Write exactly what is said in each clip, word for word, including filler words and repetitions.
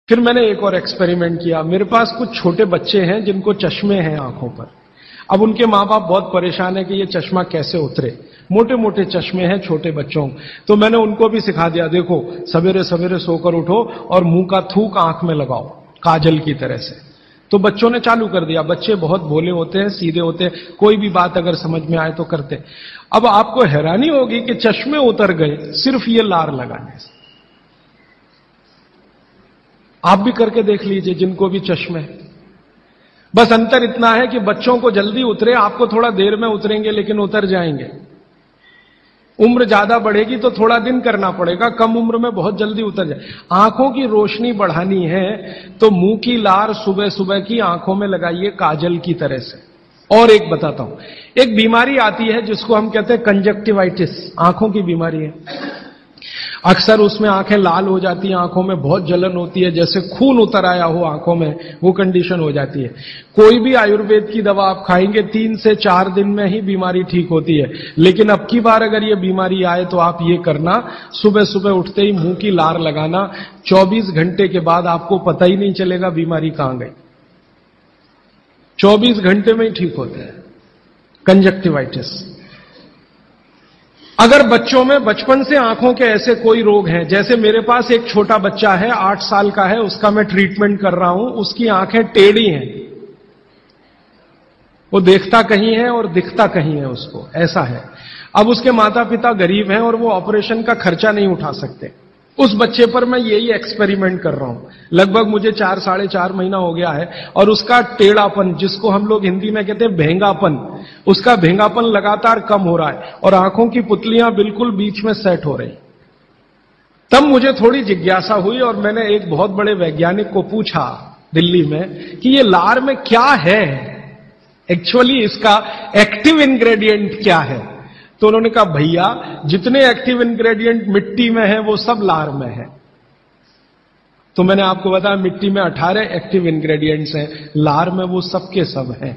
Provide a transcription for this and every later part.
फिर मैंने एक और एक्सपेरिमेंट किया। मेरे पास कुछ छोटे बच्चे हैं जिनको चश्मे हैं आंखों पर। अब उनके मां बाप बहुत परेशान है कि ये चश्मा कैसे उतरे। मोटे मोटे चश्मे हैं छोटे बच्चों। तो मैंने उनको भी सिखा दिया, देखो सवेरे सवेरे सोकर उठो और मुंह का थूक आंख में लगाओ काजल की तरह से। तो बच्चों ने चालू कर दिया। बच्चे बहुत भोले होते हैं, सीधे होते हैं, कोई भी बात अगर समझ में आए तो करते। अब आपको हैरानी होगी कि चश्मे उतर गए सिर्फ ये लार लगाने से। आप भी करके देख लीजिए जिनको भी चश्मे। बस अंतर इतना है कि बच्चों को जल्दी उतरे, आपको थोड़ा देर में उतरेंगे लेकिन उतर जाएंगे। उम्र ज्यादा बढ़ेगी तो थोड़ा दिन करना पड़ेगा, कम उम्र में बहुत जल्दी उतर जाए। आंखों की रोशनी बढ़ानी है तो मुंह की लार सुबह सुबह की आंखों में लगाइए काजल की तरह से। और एक बताता हूं, एक बीमारी आती है जिसको हम कहते हैं कंजक्टिवाइटिस, आंखों की बीमारी है। अक्सर उसमें आंखें लाल हो जाती हैं, आंखों में बहुत जलन होती है, जैसे खून उतर आया हो आंखों में, वो कंडीशन हो जाती है। कोई भी आयुर्वेद की दवा आप खाएंगे तीन से चार दिन में ही बीमारी ठीक होती है। लेकिन अब की बार अगर ये बीमारी आए तो आप ये करना, सुबह सुबह उठते ही मुंह की लार लगाना। चौबीस घंटे के बाद आपको पता ही नहीं चलेगा बीमारी कहां गई। चौबीस घंटे में ही ठीक होता है कंजक्टिवाइटिस। अगर बच्चों में बचपन से आंखों के ऐसे कोई रोग हैं, जैसे मेरे पास एक छोटा बच्चा है, आठ साल का है, उसका मैं ट्रीटमेंट कर रहा हूं, उसकी आंखें टेढ़ी हैं, वो देखता कहीं है और दिखता कहीं है, उसको ऐसा है। अब उसके माता पिता गरीब हैं और वो ऑपरेशन का खर्चा नहीं उठा सकते। उस बच्चे पर मैं यही एक्सपेरिमेंट कर रहा हूं। लगभग मुझे चार साढ़े चार महीना हो गया है और उसका टेढ़ापन, जिसको हम लोग हिंदी में कहते हैं भेंगापन, उसका भेंगापन लगातार कम हो रहा है और आंखों की पुतलियां बिल्कुल बीच में सेट हो रही। तब मुझे थोड़ी जिज्ञासा हुई और मैंने एक बहुत बड़े वैज्ञानिक को पूछा दिल्ली में कि ये लार में क्या है, एक्चुअली इसका एक्टिव इंग्रेडिएंट क्या है। तो उन्होंने कहा, भैया जितने एक्टिव इंग्रेडिएंट मिट्टी में है वो सब लार में है। तो मैंने आपको बताया मिट्टी में अठारह एक्टिव इंग्रेडिएंट्स हैं, लार में वो सब के सब हैं।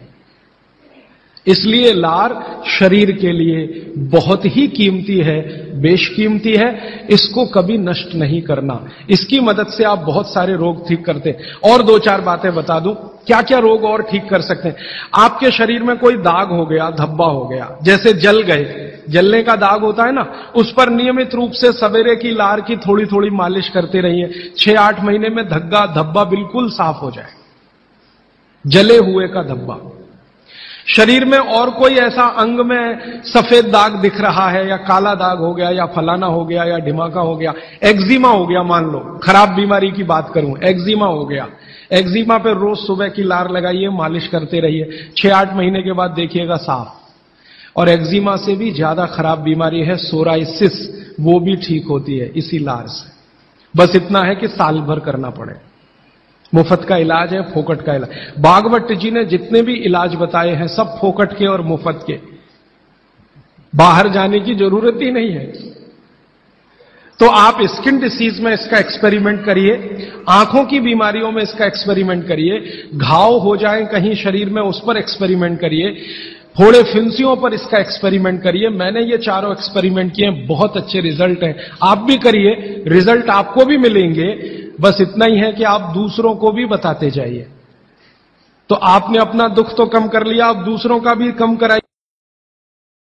इसलिए लार शरीर के लिए बहुत ही कीमती है, बेशकीमती है। इसको कभी नष्ट नहीं करना। इसकी मदद से आप बहुत सारे रोग ठीक करते हैं। और दो चार बातें बता दूं क्या क्या रोग और ठीक कर सकते हैं। आपके शरीर में कोई दाग हो गया, धब्बा हो गया, जैसे जल गए, जलने का दाग होता है ना, उस पर नियमित रूप से सवेरे की लार की थोड़ी थोड़ी मालिश करते रहिए। छह आठ महीने में धग्गा धब्बा बिल्कुल साफ हो जाए, जले हुए का धब्बा। शरीर में और कोई ऐसा अंग में सफेद दाग दिख रहा है या काला दाग हो गया या फलाना हो गया या ढिमाका हो गया, एक्जिमा हो गया, मान लो खराब बीमारी की बात करूं, एक्जिमा हो गया, एक्जिमा पे रोज सुबह की लार लगाइए, मालिश करते रहिए, छह आठ महीने के बाद देखिएगा साफ। और एक्जिमा से भी ज्यादा खराब बीमारी है सोराइसिस, वो भी ठीक होती है इसी लार से। बस इतना है कि साल भर करना पड़े। मुफ्त का इलाज है, फोकट का इलाज। भागवत जी ने जितने भी इलाज बताए हैं सब फोकट के और मुफ्त के, बाहर जाने की जरूरत ही नहीं है। तो आप स्किन डिसीज में इसका एक्सपेरिमेंट करिए, आंखों की बीमारियों में इसका एक्सपेरिमेंट करिए, घाव हो जाए कहीं शरीर में उस पर एक्सपेरिमेंट करिए, फोड़े फिंसियों पर इसका एक्सपेरिमेंट करिए। मैंने ये चारों एक्सपेरिमेंट किए, बहुत अच्छे रिजल्ट हैं। आप भी करिए, रिजल्ट आपको भी मिलेंगे। बस इतना ही है कि आप दूसरों को भी बताते जाइए। तो आपने अपना दुख तो कम कर लिया, आप दूसरों का भी कम कराइए।